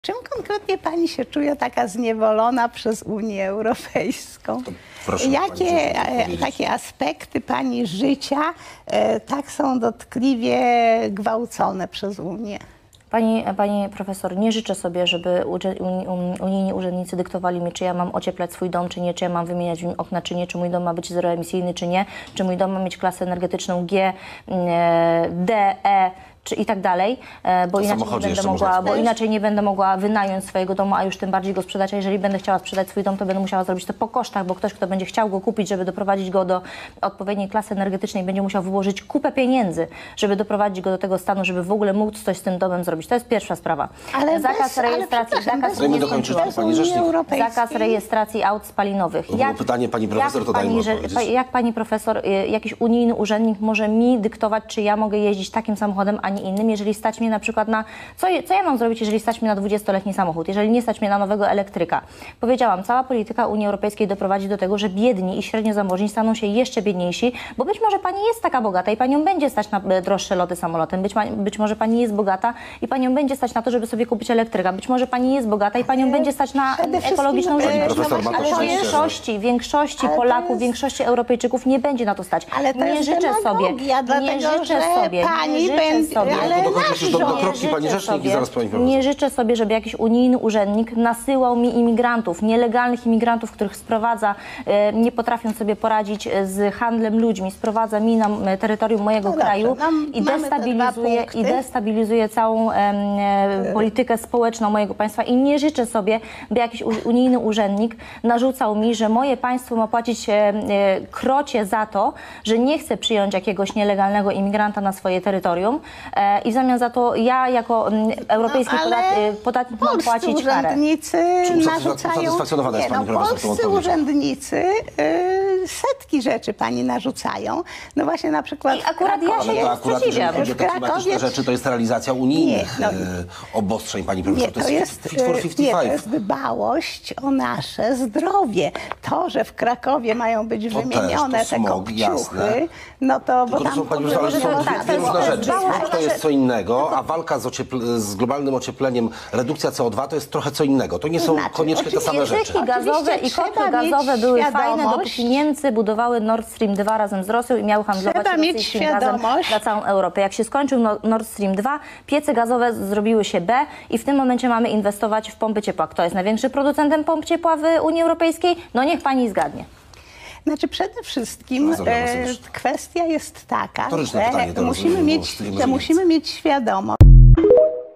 Czym konkretnie pani się czuje taka zniewolona przez Unię Europejską? Proszę Jakie takie aspekty pani życia tak są dotkliwie gwałcone przez Unię? Pani profesor, nie życzę sobie, żeby unijni urzędnicy dyktowali mi, czy ja mam ocieplać swój dom, czy nie, czy ja mam wymieniać w nim okna, czy nie, czy mój dom ma być zeroemisyjny, czy nie, czy mój dom ma mieć klasę energetyczną G, D, E, czy i tak dalej, bo inaczej nie będę mogła wynająć swojego domu, a już tym bardziej go sprzedać, a jeżeli będę chciała sprzedać swój dom, to będę musiała zrobić to po kosztach, bo ktoś, kto będzie chciał go kupić, żeby doprowadzić go do odpowiedniej klasy energetycznej, będzie musiał wyłożyć kupę pieniędzy, żeby doprowadzić go do tego stanu, żeby w ogóle móc coś z tym domem zrobić. To jest pierwsza sprawa. Ale zakaz rejestracji aut spalinowych. Pytanie pani profesor, to dajmy odpowiedzieć. Jak pani profesor, jakiś unijny urzędnik może mi dyktować, czy ja mogę jeździć takim samochodem, a nie innym, jeżeli stać mnie na przykład na... Co ja mam zrobić, jeżeli stać mnie na 20-letni samochód, jeżeli nie stać mnie na nowego elektryka? Powiedziałam, cała polityka Unii Europejskiej doprowadzi do tego, że biedni i średnio zamożni staną się jeszcze biedniejsi, bo być może pani jest taka bogata i panią będzie stać na droższe loty samolotem, być może pani jest bogata i panią będzie stać na to, żeby sobie kupić elektryka, być może pani jest bogata i panią będzie stać na ekologiczną żywność. Ale większości Polaków, większości Europejczyków nie będzie na to stać. Ale to jest demagogia, dlatego że pani będzie... Nie życzę sobie, żeby jakiś unijny urzędnik nasyłał mi imigrantów, nielegalnych imigrantów, których sprowadza, nie potrafiąc sobie poradzić z handlem ludźmi, sprowadza mi na terytorium mojego kraju i destabilizuje całą politykę społeczną mojego państwa. I nie życzę sobie, by jakiś unijny urzędnik narzucał mi, że moje państwo ma płacić krocie za to, że nie chce przyjąć jakiegoś nielegalnego imigranta na swoje terytorium i w zamian za to ja jako europejski podatnik mam płacić karę. Urzędnicy narzucają... Polscy urzędnicy setki rzeczy pani narzucają. No właśnie na przykład i akurat ja się nie sprzeciwiam. Chodzi o te klimatyczne rzeczy, to jest realizacja unijnych obostrzeń, pani profesor. To jest Fit for 55. To jest dbałość o nasze zdrowie. To, że w Krakowie mają być wymienione te kopciuchy, no to... Bo tam są dwie różne rzeczy. To jest co innego, a walka z globalnym ociepleniem, redukcja CO2 to jest trochę co innego. To nie są koniecznie te same rzeczy. Ścieki gazowe i kotły gazowe były fajne, dopóki Niemcy budowały Nord Stream 2 razem z Rosją i miały handlować rosyjskim gazem na całą Europę. Jak się skończył Nord Stream 2, piece gazowe zrobiły się B i w tym momencie mamy inwestować w pompy ciepła. Kto jest największym producentem pomp ciepła w Unii Europejskiej? No niech pani zgadnie. Znaczy przede wszystkim kwestia jest taka, że musimy mieć świadomość,